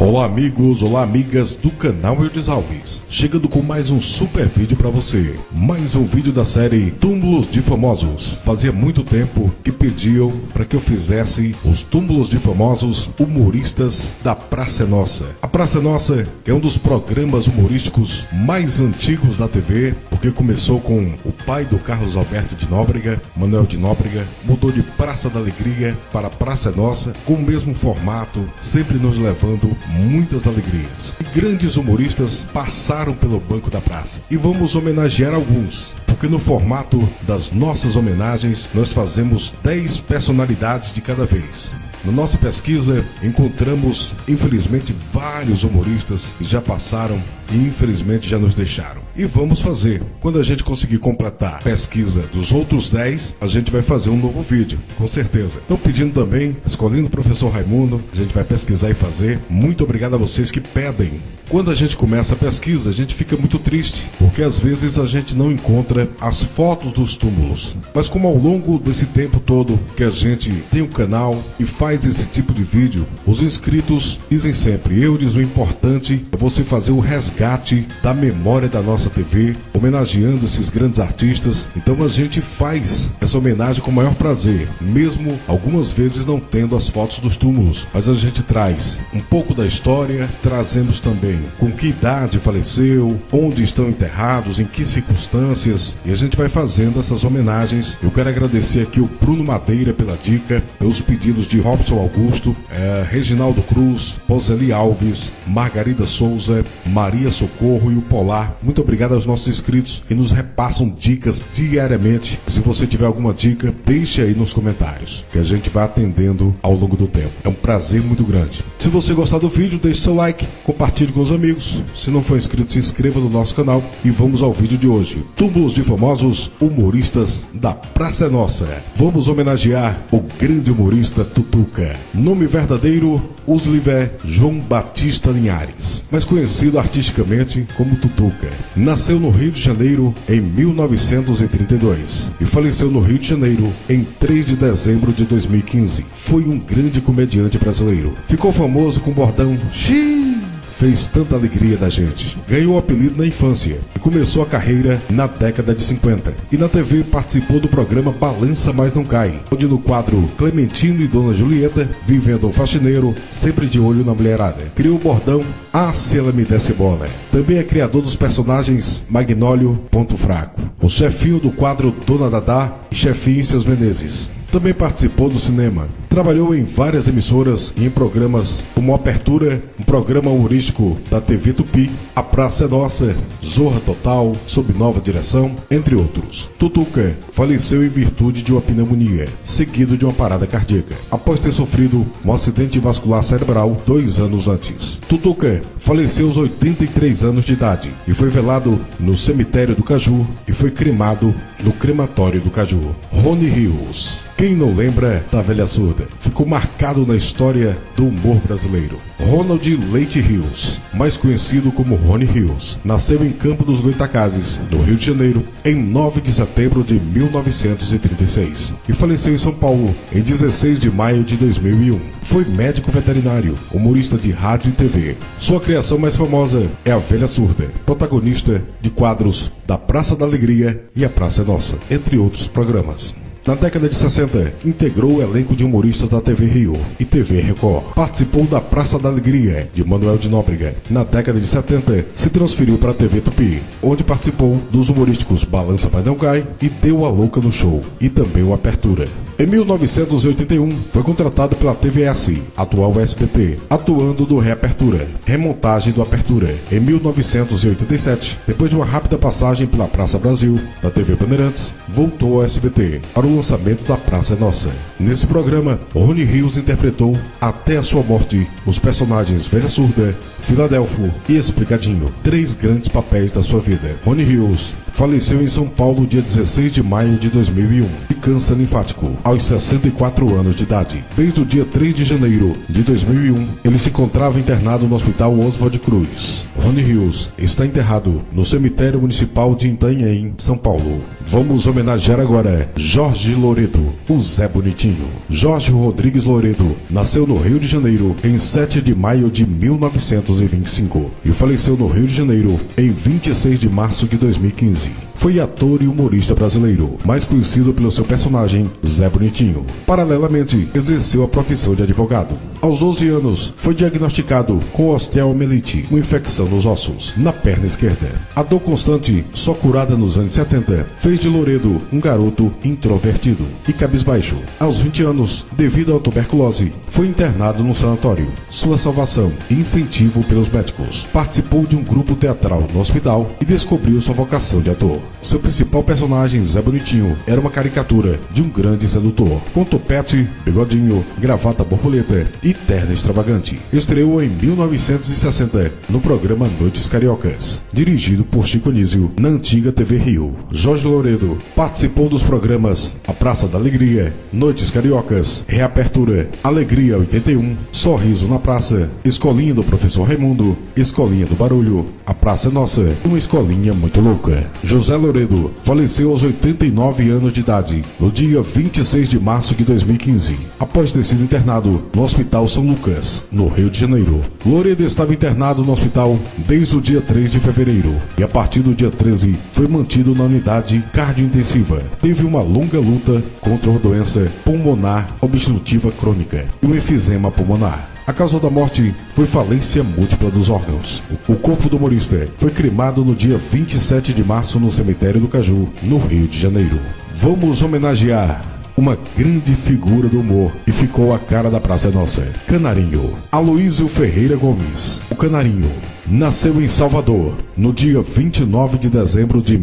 Olá amigos, olá amigas do canal Eudes Alves, chegando com mais um super vídeo para você, mais um vídeo da série Túmulos de Famosos. Fazia muito tempo que pediam para que eu fizesse os túmulos de famosos humoristas da Praça é Nossa. A Praça é Nossa é um dos programas humorísticos mais antigos da TV, porque começou com o pai do Carlos Alberto de Nóbrega, Manuel de Nóbrega, mudou de Praça da Alegria para Praça é Nossa, com o mesmo formato, sempre nos levando muitas alegrias. E grandes humoristas passaram pelo banco da praça. E vamos homenagear alguns, porque no formato das nossas homenagens nós fazemos 10 personalidades de cada vez. Na nossa pesquisa encontramos, infelizmente, vários humoristas que já passaram e infelizmente já nos deixaram. E vamos fazer. Quando a gente conseguir completar a pesquisa dos outros 10, a gente vai fazer um novo vídeo, com certeza. Estão pedindo também, escolhendo o professor Raimundo, a gente vai pesquisar e fazer. Muito obrigado a vocês que pedem. Quando a gente começa a pesquisa, a gente fica muito triste, porque às vezes a gente não encontra as fotos dos túmulos. Mas como ao longo desse tempo todo que a gente tem um canal e faz esse tipo de vídeo, os inscritos dizem sempre: Eudes, o importante é você fazer o resgate da memória da nossa TV, homenageando esses grandes artistas. Então a gente faz essa homenagem com o maior prazer, mesmo algumas vezes não tendo as fotos dos túmulos, mas a gente traz um pouco da história, trazemos também com que idade faleceu, onde estão enterrados, em que circunstâncias, e a gente vai fazendo essas homenagens. Eu quero agradecer aqui o Bruno Madeira pela dica, pelos pedidos de Robson Augusto, Reginaldo Cruz, Roseli Alves, Margarida Souza, Maria Socorro e o Polar. Muito obrigado aos nossos inscritos que nos repassam dicas diariamente. Se você tiver alguma dica, deixe aí nos comentários, que a gente vai atendendo ao longo do tempo. É um prazer muito grande. Se você gostar do vídeo, deixe seu like, compartilhe com os amigos. Se não for inscrito, se inscreva no nosso canal e vamos ao vídeo de hoje. Túmulos de famosos humoristas da Praça é Nossa. Vamos homenagear o grande humorista Tutuca. Nome verdadeiro: Usliver João Batista Linhares, mais conhecido artisticamente como Tutuca. Nasceu no Rio de Janeiro em 1932 e faleceu no Rio de Janeiro em 3 de dezembro de 2015. Foi um grande comediante brasileiro. Ficou famoso com o bordão "Xiii", fez tanta alegria da gente. Ganhou o apelido na infância e começou a carreira na década de 50. E na TV participou do programa Balança Mas Não Cai, onde no quadro Clementino e Dona Julieta, vivendo um faxineiro, sempre de olho na mulherada, criou o bordão "Ah, se ela me desse bola". Também é criador dos personagens Magnólio, Ponto Fraco, o chefinho do quadro Dona Dadá e Chefinho e Seus Menezes. Também participou do cinema. Trabalhou em várias emissoras e em programas como Apertura, um programa humorístico da TV Tupi, A Praça é Nossa, Zorra Total, Sob Nova Direção, entre outros. Tutuca faleceu em virtude de uma pneumonia, seguido de uma parada cardíaca, após ter sofrido um acidente vascular cerebral 2 anos antes. Tutuca faleceu aos 83 anos de idade e foi velado no cemitério do Caju e foi cremado no crematório do Caju. Rony Rios. Quem não lembra da velha surda? Ficou marcado na história do humor brasileiro. Ronald Leite Rios, mais conhecido como Rony Rios, nasceu em Campo dos Goitacazes, no Rio de Janeiro, em 9 de setembro de 1936 e faleceu em São Paulo em 16 de maio de 2001. Foi médico veterinário, humorista de rádio e TV. Sua criação mais famosa é a Velha Surda, protagonista de quadros da Praça da Alegria e A Praça é Nossa, entre outros programas. Na década de 60, integrou o elenco de humoristas da TV Rio e TV Record. Participou da Praça da Alegria, de Manuel de Nóbrega. Na década de 70, se transferiu para a TV Tupi, onde participou dos humorísticos Balança Mas Não Cai e Deu a Louca no Show, e também o Apertura. Em 1981, foi contratado pela TVS, atual SBT, atuando no Reapertura, remontagem do Apertura. Em 1987, depois de uma rápida passagem pela Praça Brasil, da TV Bandeirantes, voltou ao SBT, para o lançamento da Praça é Nossa. Nesse programa, Rony Rios interpretou, até a sua morte, os personagens Velha Surda, Filadelfo e Explicadinho, 3 grandes papéis da sua vida. Rony Rios faleceu em São Paulo dia 16 de maio de 2001, de câncer linfático, aos 64 anos de idade. Desde o dia 3 de janeiro de 2001, ele se encontrava internado no Hospital Oswald Cruz. Rony Rios está enterrado no Cemitério Municipal de Itanhaém, São Paulo. Vamos homenagear agora Jorge Loredo, o Zé Bonitinho. Jorge Rodrigues Loredo nasceu no Rio de Janeiro em 7 de maio de 1925 e faleceu no Rio de Janeiro em 26 de março de 2015. Foi ator e humorista brasileiro, mais conhecido pelo seu personagem Zé Bonitinho. Paralelamente, exerceu a profissão de advogado. Aos 12 anos, foi diagnosticado com osteomielite, uma infecção nos ossos, na perna esquerda. A dor constante, só curada nos anos 70, fez de Loredo um garoto introvertido e cabisbaixo. Aos 20 anos, devido à tuberculose, foi internado num sanatório. Sua salvação e incentivo pelos médicos. Participou de um grupo teatral no hospital e descobriu sua vocação de ator. Seu principal personagem, Zé Bonitinho, era uma caricatura de um grande sedutor, com topete, bigodinho, gravata borboleta e terno extravagante. Estreou em 1960 no programa Noites Cariocas, dirigido por Chico Anísio, na antiga TV Rio. Jorge Loredo participou dos programas A Praça da Alegria, Noites Cariocas, Reapertura, Alegria 81, Sorriso na Praça, Escolinha do Professor Raimundo, Escolinha do Barulho, A Praça é Nossa, uma escolinha muito louca. José Loredo faleceu aos 89 anos de idade, no dia 26 de março de 2015, após ter sido internado no Hospital São Lucas, no Rio de Janeiro. Loredo estava internado no hospital desde o dia 3 de fevereiro e a partir do dia 13 foi mantido na unidade cardiointensiva. Teve uma longa luta contra uma doença pulmonar obstrutiva crônica e um efizema pulmonar. A causa da morte foi falência múltipla dos órgãos. O corpo do humorista foi cremado no dia 27 de março no cemitério do Caju, no Rio de Janeiro. Vamos homenagear uma grande figura do humor e ficou a cara da Praça Nossa. Canarinho. Aloísio Ferreira Gomes, o Canarinho, nasceu em Salvador no dia 29 de dezembro de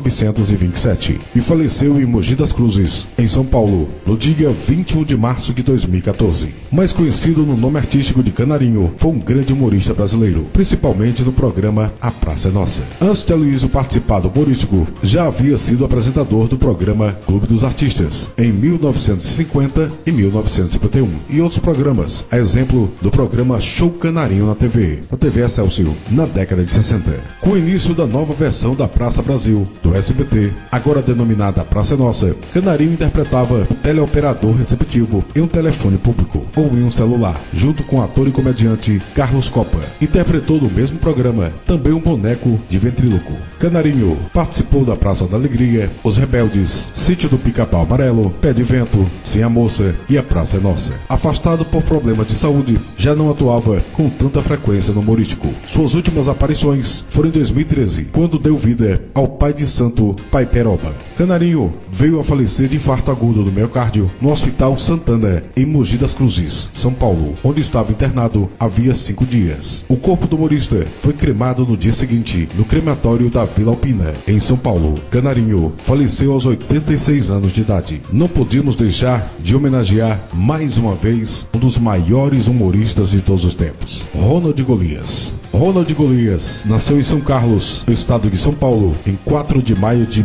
1927 e faleceu em Mogi das Cruzes, em São Paulo, no dia 21 de março de 2014. Mais conhecido no nome artístico de Canarinho, foi um grande humorista brasileiro, principalmente no programa A Praça é Nossa. Antes de Aloísio participar do humorístico, já havia sido apresentador do programa Clube dos Artistas, em 1950 e 1951, e outros programas, a exemplo do programa Show Canarinho na TV Excelsior, na década de 60. Com o início da nova versão da Praça Brasil, do SBT, agora denominada Praça é Nossa, Canarinho interpretava o teleoperador receptivo em um telefone público ou em um celular, junto com o ator e comediante Carlos Copa. Interpretou no mesmo programa também um boneco de ventríloco. Canarinho participou da Praça da Alegria, Os Rebeldes, Sítio do Pica-Pau Amarelo, Pé de Vento, Sim a Moça e A Praça é Nossa. Afastado por problemas de saúde, já não atuava com tanta frequência no humorístico. Suas últimas aparições foram em 2013, quando deu vida ao pai de santo Pai Peroba. Canarinho veio a falecer de infarto agudo do miocárdio no Hospital Santana, em Mogi das Cruzes, São Paulo, onde estava internado havia 5 dias. O corpo do humorista foi cremado no dia seguinte, no crematório da Vila Alpina, em São Paulo. Canarinho faleceu aos 86 anos de idade. Não podíamos deixar de homenagear mais uma vez um dos maiores humoristas de todos os tempos, Ronald Golias. Ronald Golias nasceu em São Carlos, no estado de São Paulo, em 4 de maio de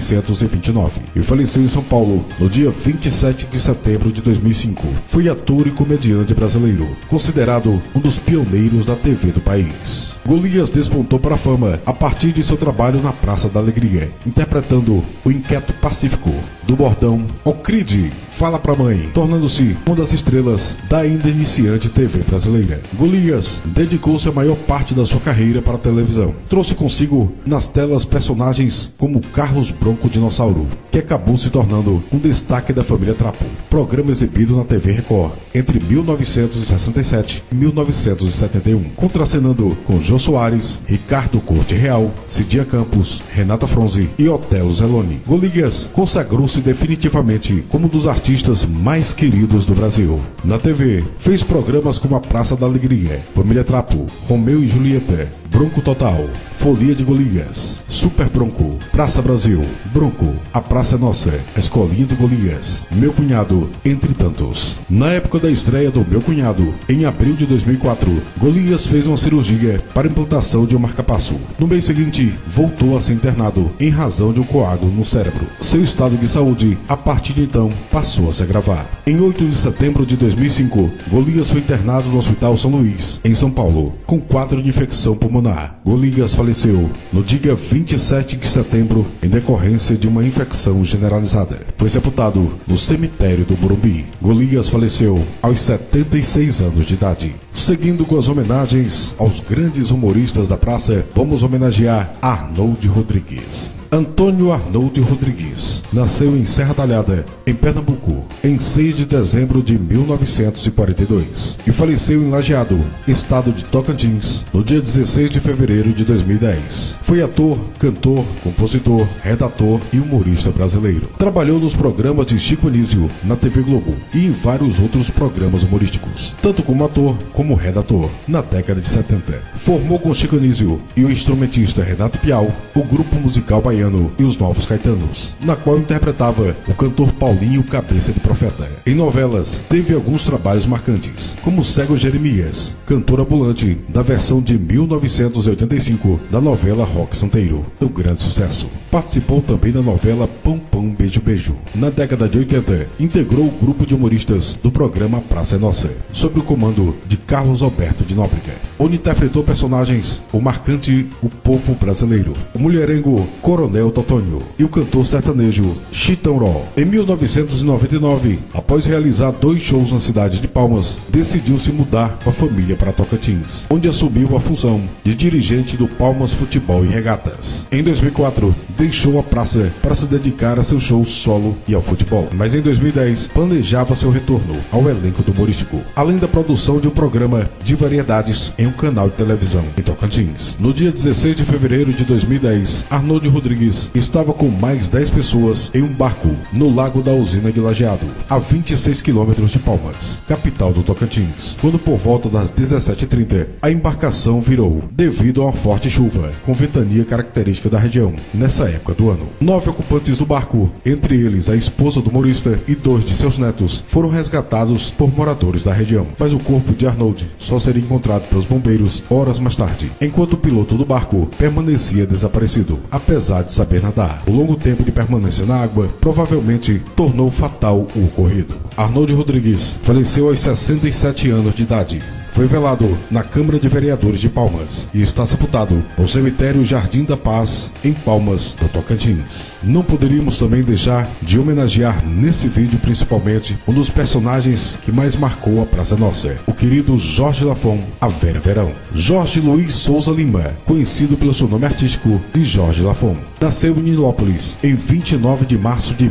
1929 e faleceu em São Paulo no dia 27 de setembro de 2005. Foi ator e comediante brasileiro, considerado um dos pioneiros da TV do país. Golias despontou para a fama a partir de seu trabalho na Praça da Alegria, interpretando o inquieto Pacífico, do bordão "Ó Cride, fala pra mãe", tornando-se uma das estrelas da ainda iniciante TV brasileira. Golias dedicou-se a maior parte da sua carreira para a televisão. Trouxe consigo nas telas personagens como Carlos Bronco Dinossauro, que acabou se tornando um destaque da família Trapo, programa exibido na TV Record entre 1967 e 1971, contracenando com Jô Soares, Ricardo Corte Real, Cidinha Campos, Renata Fronzi e Otelo Zeloni. Golias consagrou-se definitivamente como um dos artistas mais queridos do Brasil. Na TV, fez programas como A Praça da Alegria, Família Trapo, Romeu e Julieta, Bronco Total, Folia de Golias, Super Bronco, Praça Brasil, Bronco, A Praça é Nossa, Escolinha do Golias, Meu Cunhado, entre tantos. Na época da estreia do Meu Cunhado, em abril de 2004, Golias fez uma cirurgia para implantação de um marca-passo. No mês seguinte, voltou a ser internado em razão de um coágulo no cérebro. Seu estado de saúde, a partir de então, passou a se agravar. Em 8 de setembro de 2005, Golias foi internado no Hospital São Luís, em São Paulo, com quadro de infecção pulmonar Paraná. Golias faleceu no dia 27 de setembro em decorrência de uma infecção generalizada. Foi sepultado no cemitério do Morumbi. Golias faleceu aos 76 anos de idade. Seguindo com as homenagens aos grandes humoristas da praça, vamos homenagear Arnold Rodrigues. Antônio Arnold Rodrigues nasceu em Serra Talhada, em Pernambuco, em 6 de dezembro de 1942 e faleceu em Lajeado, estado de Tocantins, no dia 16 de fevereiro de 2010. Foi ator, cantor, compositor, redator e humorista brasileiro. Trabalhou nos programas de Chico Anísio, na TV Globo e em vários outros programas humorísticos, tanto como ator como redator. Na década de 70, formou com Chico Anísio e o instrumentista Renato Piau o grupo musical baiano e os Novos Caetanos, na qual interpretava o cantor Paulinho Cabeça de Profeta. Em novelas, teve alguns trabalhos marcantes, como Cego Jeremias, cantor ambulante da versão de 1985 da novela Rock Santeiro, do grande sucesso. Participou também da novela Pão Pão Beijo Beijo. Na década de 80, integrou o grupo de humoristas do programa Praça é Nossa, sob o comando de Carlos Alberto de Nóbrega, onde interpretou personagens o marcante O Povo Brasileiro, o mulherengo Coronel Totônio e o cantor sertanejo Chitão Ró. Em 1999, após realizar 2 shows na cidade de Palmas, decidiu se mudar com a família para Tocantins, onde assumiu a função de dirigente do Palmas Futebol e Regatas. Em 2004, deixou a praça para se dedicar a seu show solo e ao futebol, mas em 2010 planejava seu retorno ao elenco do humorístico, além da produção de um programa de variedades em um canal de televisão em Tocantins. No dia 16 de fevereiro de 2010, Arnold Rodrigues estava com mais 10 pessoas em um barco no Lago da Usina de Lajeado, a 26 quilômetros de Palmas, capital do Tocantins, quando por volta das 17h30 a embarcação virou devido a uma forte chuva, com ventania característica da região nessa época do ano. 9 ocupantes do barco, entre eles a esposa do humorista e 2 de seus netos, foram resgatados por moradores da região, mas o corpo de Arnold só seria encontrado pelos bombeiros horas mais tarde, enquanto o piloto do barco permanecia desaparecido, apesar de saber nadar. O longo tempo de permanência na água provavelmente tornou fatal o ocorrido. Arnold Rodrigues faleceu aos 67 anos de idade. Foi velado na Câmara de Vereadores de Palmas e está sepultado no cemitério Jardim da Paz, em Palmas, do Tocantins. Não poderíamos também deixar de homenagear nesse vídeo principalmente um dos personagens que mais marcou a Praça Nossa, o querido Jorge Lafon, a Vera Verão. Jorge Luiz Souza Lima, conhecido pelo seu nome artístico de Jorge Lafon, nasceu em Nilópolis em 29 de março de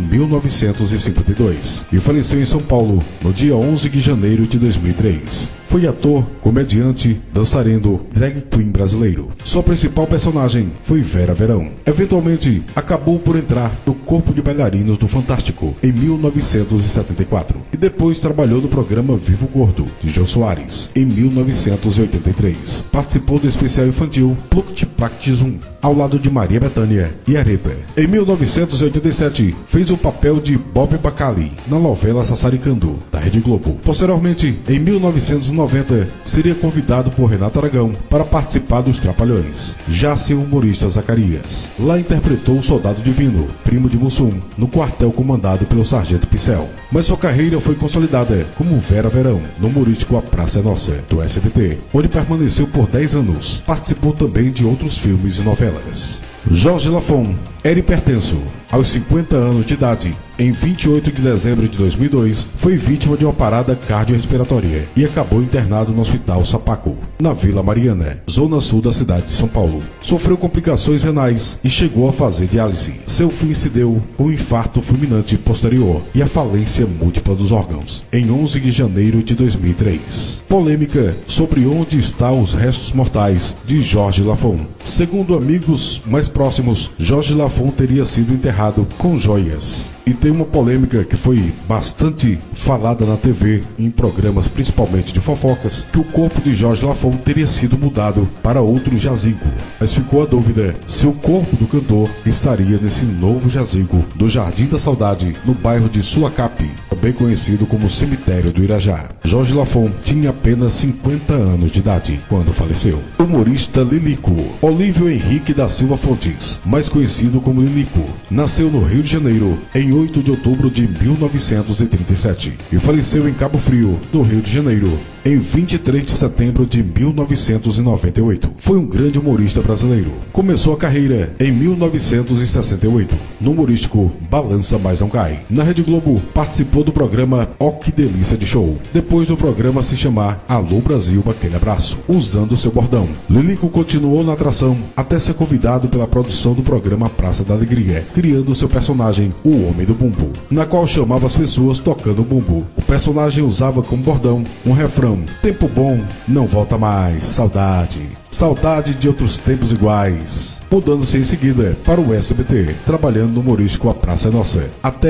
1952 e faleceu em São Paulo no dia 11 de janeiro de 2003. Foi ator, comediante, dançarino, drag queen brasileiro. Sua principal personagem foi Vera Verão. Eventualmente, acabou por entrar no corpo de bailarinos do Fantástico em 1974 e depois trabalhou no programa Vivo Gordo, de Jô Soares, em 1983. Participou do especial infantil Pluct Plact Zum, ao lado de Maria Bethânia e Aretha. Em 1987, fez o papel de Bob Bacali na novela Sassaricando, da Rede Globo. Posteriormente, em 1990, seria convidado por Renato Aragão para participar dos Trapalhões, já seu humorista Zacarias. Lá interpretou o Soldado Divino, primo de Mussum, no quartel comandado pelo Sargento Pincel. Mas sua carreira foi consolidada como Vera Verão, no humorístico A Praça é Nossa, do SBT, onde permaneceu por 10 anos. Participou também de outros filmes e novelas. Jorge Lafon era hipertenso. Aos 50 anos de idade, em 28 de dezembro de 2002, foi vítima de uma parada cardiorrespiratória e acabou internado no Hospital Sapaco, na Vila Mariana, zona sul da cidade de São Paulo. Sofreu complicações renais e chegou a fazer diálise. Seu fim se deu com um infarto fulminante posterior e a falência múltipla dos órgãos, em 11 de janeiro de 2003. Polêmica sobre onde estão os restos mortais de Jorge Lafon. Segundo amigos mais próximos, Jorge Lafon teria sido enterrado com joias. E tem uma polêmica que foi bastante falada na TV, em programas principalmente de fofocas, que o corpo de Jorge Lafon teria sido mudado para outro jazigo. Mas ficou a dúvida se o corpo do cantor estaria nesse novo jazigo do Jardim da Saudade, no bairro de Suacape, também conhecido como Cemitério do Irajá. Jorge Lafon tinha apenas 50 anos de idade quando faleceu. Humorista Lilico. Olívio Henrique da Silva Fontes, mais conhecido como Lilico, nasceu no Rio de Janeiro em 8 de outubro de 1937 e faleceu em Cabo Frio, no Rio de Janeiro, em 23 de setembro de 1998. Foi um grande humorista brasileiro. Começou a carreira em 1968 no humorístico Balança Mas Não Cai. Na Rede Globo, participou do programa Ó Que Delícia de Show, depois do programa se chamar Alô Brasil, aquele abraço, usando seu bordão. Lilico continuou na atração até ser convidado pela produção do programa Praça da Alegria, criando seu personagem, o Homem do Bumbo, na qual chamava as pessoas tocando o bumbo. O personagem usava como bordão um refrão: tempo bom, não volta mais, saudade, saudade de outros tempos iguais. Mudando-se em seguida para o SBT, trabalhando no humorístico A Praça é Nossa, até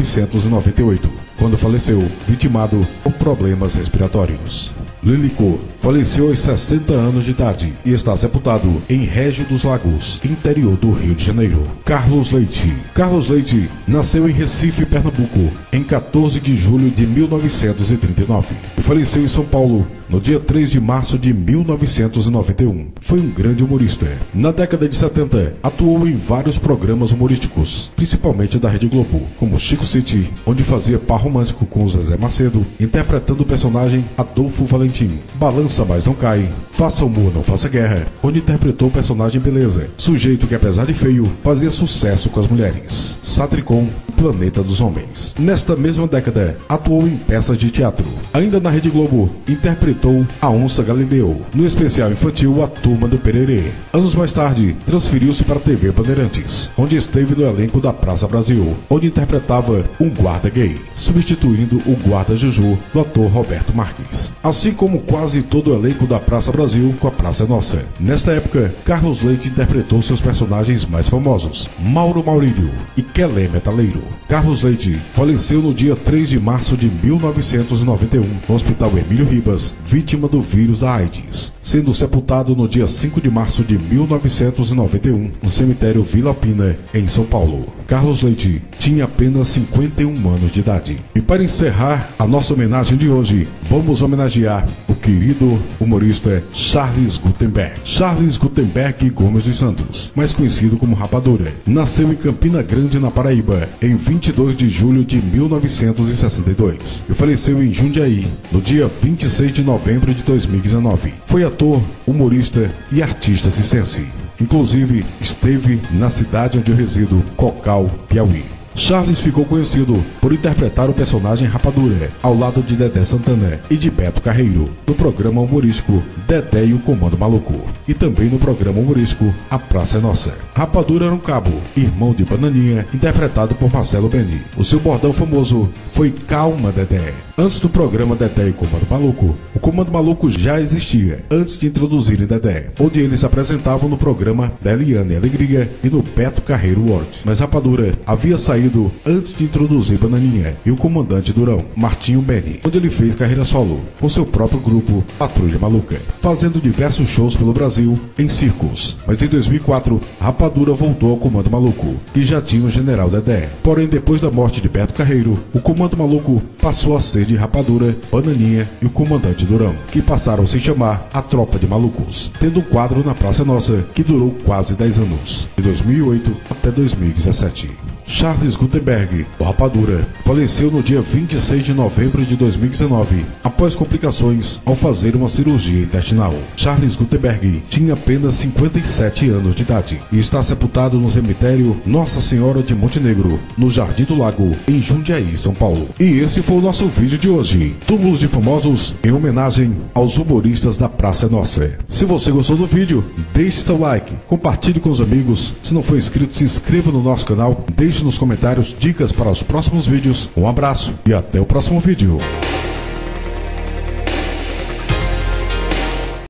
1998, quando faleceu, vitimado por problemas respiratórios. Lilico faleceu aos 60 anos de idade e está sepultado em Régio dos Lagos, interior do Rio de Janeiro. Carlos Leite. Carlos Leite nasceu em Recife, Pernambuco, em 14 de julho de 1939 e faleceu em São Paulo no dia 3 de março de 1991. Foi um grande humorista. Na década de 70, atuou em vários programas humorísticos, principalmente da Rede Globo, como Chico City, onde fazia par romântico com o Zezé Macedo, interpretando o personagem Adolfo Valentim. Balança Mas Não Cai, Faça Humor Não Faça Guerra, onde interpretou o personagem Beleza, sujeito que apesar de feio, fazia sucesso com as mulheres. Satricon, Planeta dos Homens. Nesta mesma década, atuou em peças de teatro. Ainda na Rede Globo, interpretou a Onça Galileu, no especial infantil A Turma do Pererê. Anos mais tarde, transferiu-se para a TV Bandeirantes, onde esteve no elenco da Praça Brasil, onde interpretava um guarda gay, substituindo o guarda Juju do ator Roberto Marques. Assim como quase todo o elenco da Praça Brasil com a Praça é Nossa. Nesta época, Carlos Leite interpretou seus personagens mais famosos, Mauro Maurílio e Quelé Metaleiro. Carlos Leite faleceu no dia 3 de março de 1991 no Hospital Emílio Ribas, vítima do vírus da AIDS, sendo sepultado no dia 5 de março de 1991 no cemitério Vila Pina, em São Paulo. Carlos Leite tinha apenas 51 anos de idade. E para encerrar a nossa homenagem de hoje, vamos homenagear o querido humorista Charles Gutenberg. Charles Gutenberg Gomes dos Santos, mais conhecido como Rapadura, nasceu em Campina Grande, na Paraíba, em 22 de julho de 1962 e faleceu em Jundiaí, no dia 26 de novembro de 2019. Foi ator, humorista e artista circense. Inclusive, esteve na cidade onde eu resido, Cocal, Piauí. Charles ficou conhecido por interpretar o personagem Rapadura, ao lado de Dedé Santana e de Beto Carreiro, no programa humorístico Dedé e o Comando Maluco, e também no programa humorístico A Praça é Nossa. Rapadura era um cabo, irmão de Bananinha, interpretado por Marcelo Beni. O seu bordão famoso foi Calma, Dedé. Antes do programa Dedé e Comando Maluco, o Comando Maluco já existia, antes de introduzirem Dedé, onde eles se apresentavam no programa da Eliane Alegria e no Beto Carreiro World. Mas Rapadura havia saído antes de introduzir Bananinha e o comandante Durão, Martinho Beni, onde ele fez carreira solo, com seu próprio grupo Patrulha Maluca, fazendo diversos shows pelo Brasil em circos. Mas em 2004, Rapadura voltou ao Comando Maluco, que já tinha o General Dedé. Porém, depois da morte de Beto Carreiro, o Comando Maluco passou a ser de Rapadura, Bananinha e o comandante Durão, que passaram a se chamar a Tropa de Malucos, tendo um quadro na Praça Nossa que durou quase 10 anos, de 2008 até 2017. Charles Gutenberg, o Rapadura, faleceu no dia 26 de novembro de 2019, após complicações ao fazer uma cirurgia intestinal. Charles Gutenberg tinha apenas 57 anos de idade e está sepultado no cemitério Nossa Senhora de Montenegro, no Jardim do Lago, em Jundiaí, São Paulo. E esse foi o nosso vídeo de hoje, Túmulos de Famosos, em homenagem aos humoristas da Praça é Nossa. Se você gostou do vídeo, deixe seu like, compartilhe com os amigos. Se não for inscrito, se inscreva no nosso canal, deixe nos comentários dicas para os próximos vídeos. Um abraço e até o próximo vídeo.